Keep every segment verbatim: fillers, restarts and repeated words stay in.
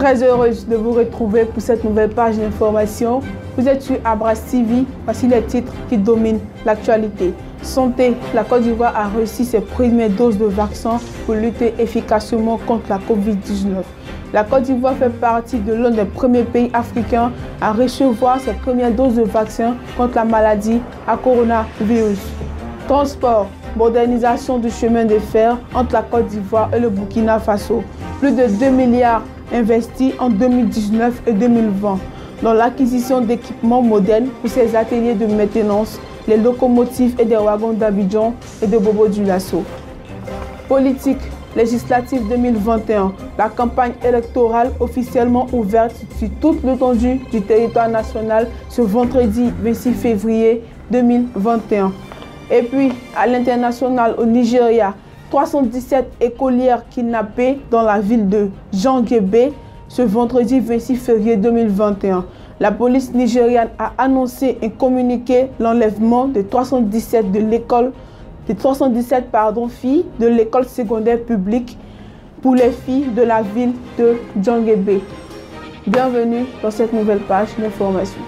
Très heureuse de vous retrouver pour cette nouvelle page d'information. Vous êtes sur Abras T V. Voici les titres qui dominent l'actualité. Santé, la Côte d'Ivoire a reçu ses premières doses de vaccin pour lutter efficacement contre la Covid dix-neuf. La Côte d'Ivoire fait partie de l'un des premiers pays africains à recevoir ses premières doses de vaccin contre la maladie à coronavirus. Transport, modernisation du chemin de fer entre la Côte d'Ivoire et le Burkina Faso. Plus de deux milliards investis en deux mille dix-neuf et deux mille vingt dans l'acquisition d'équipements modernes pour ces ateliers de maintenance, les locomotives et des wagons d'Abidjan et de Bobo-Dioulasso. Politique législative deux mille vingt et un, la campagne électorale officiellement ouverte sur toute l'étendue du territoire national ce vendredi vingt-six février deux mille vingt et un. Et puis, à l'international, au Nigeria, trois cent dix-sept écolières kidnappées dans la ville de Djanguébé ce vendredi vingt-six février deux mille vingt et un. La police nigériane a annoncé un communiqué l'enlèvement de trois cent dix-sept de l'école de trois cent dix-sept pardon, filles de l'école secondaire publique pour les filles de la ville de Djanguébé. Bienvenue dans cette nouvelle page d'information.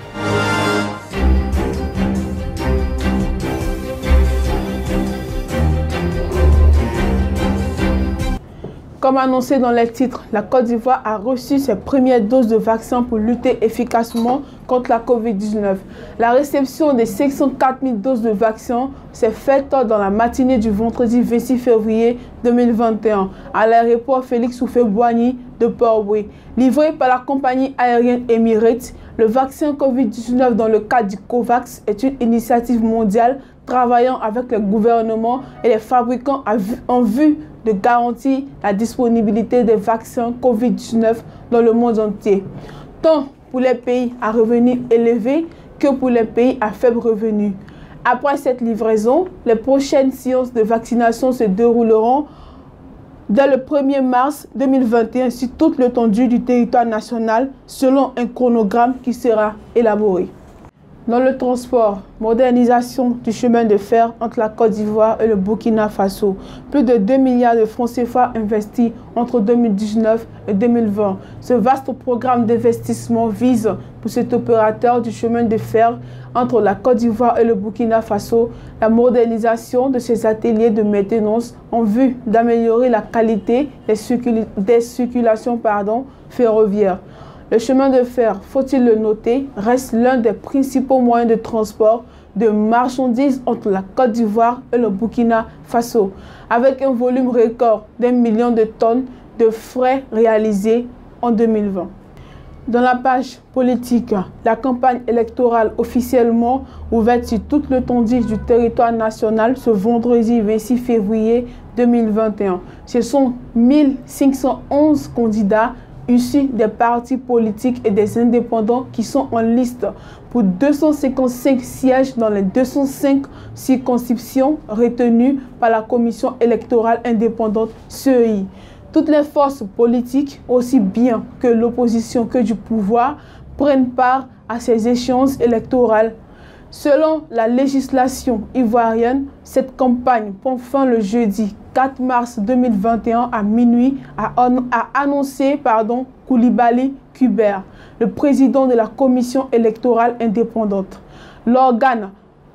Comme annoncé dans les titres, la Côte d'Ivoire a reçu ses premières doses de vaccin pour lutter efficacement contre la Covid dix-neuf. La réception des cinq cent quatre mille doses de vaccin s'est faite dans la matinée du vendredi vingt-six février deux mille vingt et un à l'aéroport Félix Houphouët-Boigny de Port-Bouët. Livré par la compagnie aérienne Emirates, le vaccin Covid dix-neuf dans le cadre du COVAX est une initiative mondiale travaillant avec les gouvernements et les fabricants en vue de garantir la disponibilité des vaccins Covid dix-neuf dans le monde entier, tant pour les pays à revenus élevés que pour les pays à faible revenu. Après cette livraison, les prochaines séances de vaccination se dérouleront dès le premier mars deux mille vingt et un sur toute l'étendue du territoire national selon un chronogramme qui sera élaboré. Dans le transport, modernisation du chemin de fer entre la Côte d'Ivoire et le Burkina Faso. Plus de deux milliards de francs C F A investis entre deux mille dix-neuf et deux mille vingt. Ce vaste programme d'investissement vise pour cet opérateur du chemin de fer entre la Côte d'Ivoire et le Burkina Faso la modernisation de ses ateliers de maintenance en vue d'améliorer la qualité des, circul des circulations pardon, ferroviaires. Le chemin de fer, faut-il le noter, reste l'un des principaux moyens de transport de marchandises entre la Côte d'Ivoire et le Burkina Faso, avec un volume record d'un million de tonnes de frais réalisés en deux mille vingt. Dans la page politique, la campagne électorale officiellement ouverte sur toute l'étendue du territoire national ce vendredi vingt-six février deux mille vingt et un. Ce sont mille cinq cent onze candidats issus des partis politiques et des indépendants qui sont en liste pour deux cent cinquante-cinq sièges dans les deux cent cinq circonscriptions retenues par la Commission électorale indépendante C E I. Toutes les forces politiques, aussi bien que l'opposition que du pouvoir, prennent part à ces échéances électorales. Selon la législation ivoirienne, cette campagne prend fin le jeudi quatre mars deux mille vingt et un à minuit, a, a annoncé pardon, Koulibaly Kubert, le président de la Commission électorale indépendante, l'organe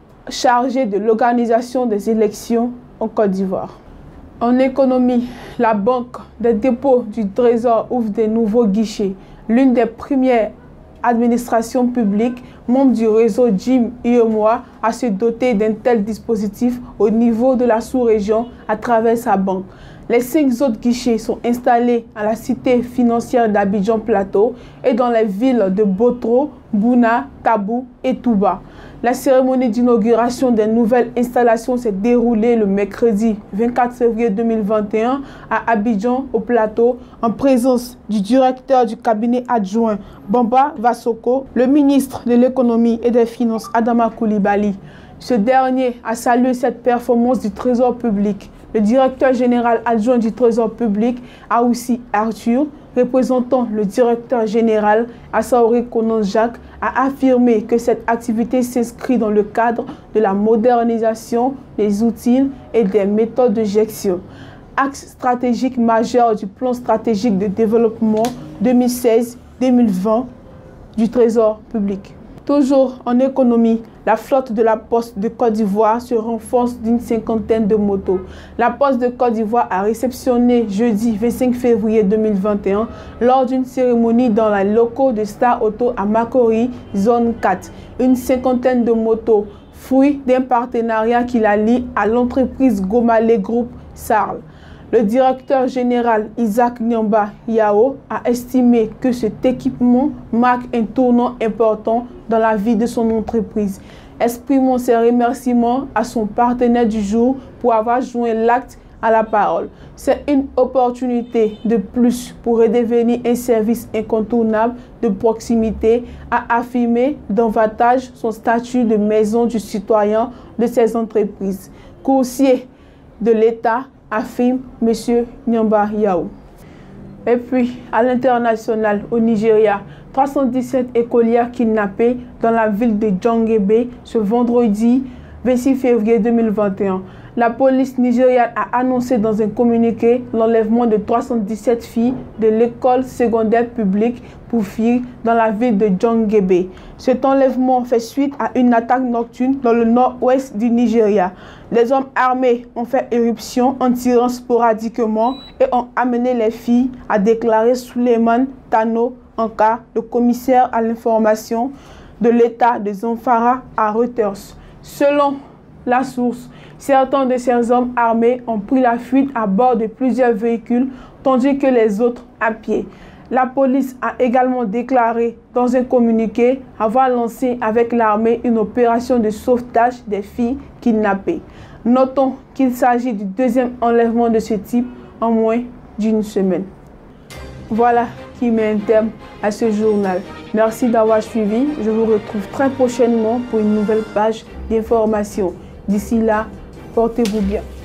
chargé de l'organisation des élections en Côte d'Ivoire. En économie, la Banque des dépôts du Trésor ouvre des nouveaux guichets. L'une des premières administrations publiques, membre du réseau J I M U E M O A, à se doter d'un tel dispositif au niveau de la sous-région à travers sa banque. Les cinq autres guichets sont installés à la cité financière d'Abidjan Plateau et dans les villes de Botro, Bouna, Kabou et Touba. La cérémonie d'inauguration des nouvelles installations s'est déroulée le mercredi vingt-quatre février deux mille vingt et un à Abidjan, au Plateau, en présence du directeur du cabinet adjoint Bamba Vassoko, le ministre de l'économie et des finances Adama Koulibaly. Ce dernier a salué cette performance du Trésor public. Le directeur général adjoint du Trésor public, Aoussi Arthur, représentant le directeur général Assaouri Konon Jacques, a affirmé que cette activité s'inscrit dans le cadre de la modernisation des outils et des méthodes de gestion. axe stratégique majeur du plan stratégique de développement deux mille seize deux mille vingt du Trésor public. Toujours en économie, la flotte de la Poste de Côte d'Ivoire se renforce d'une cinquantaine de motos. La Poste de Côte d'Ivoire a réceptionné jeudi vingt-cinq février deux mille vingt et un lors d'une cérémonie dans les locaux de Star Auto à Makori, zone quatre, une cinquantaine de motos, fruit d'un partenariat qui la lie à l'entreprise Gomale Group Sarl. Le directeur général Isaac Nyamba Yao a estimé que cet équipement marque un tournant important dans la vie de son entreprise. Exprimons ses remerciements à son partenaire du jour pour avoir joint l'acte à la parole. C'est une opportunité de plus pour redevenir un service incontournable de proximité, à affirmer davantage son statut de maison du citoyen de ces entreprises. Coursier de l'État, affirme M. Nyamba Yao. Et puis, à l'international, au Nigeria, trois cent dix-sept écolières kidnappées dans la ville de Djangebe ce vendredi vingt-six février deux mille vingt et un. La police nigériane a annoncé dans un communiqué l'enlèvement de trois cent dix-sept filles de l'école secondaire publique pour filles dans la ville de Djangebe. Cet enlèvement fait suite à une attaque nocturne dans le nord-ouest du Nigeria. Les hommes armés ont fait éruption en tirant sporadiquement et ont amené les filles, a déclaré Suleiman Tano Anka, le commissaire à l'information de l'État de Zamfara à Reuters. Selon la source, certains de ces hommes armés ont pris la fuite à bord de plusieurs véhicules, tandis que les autres à pied. La police a également déclaré dans un communiqué avoir lancé avec l'armée une opération de sauvetage des filles kidnappées. Notons qu'il s'agit du deuxième enlèvement de ce type en moins d'une semaine. Voilà qui met un terme à ce journal. Merci d'avoir suivi. Je vous retrouve très prochainement pour une nouvelle page d'information. D'ici là, portez-vous bien.